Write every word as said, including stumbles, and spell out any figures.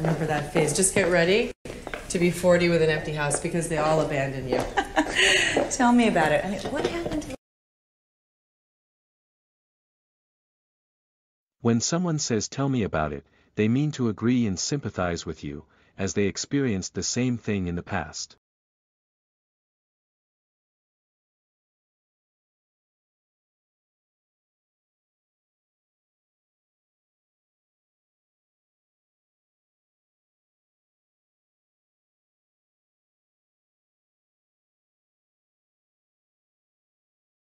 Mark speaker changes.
Speaker 1: remember that phase. Just get ready to be forty with an empty house because they all abandon you.
Speaker 2: Tell me about it. I mean, what happened to...
Speaker 3: When someone says tell me about it, they mean to agree and sympathize with you, as they experienced the same thing in the past.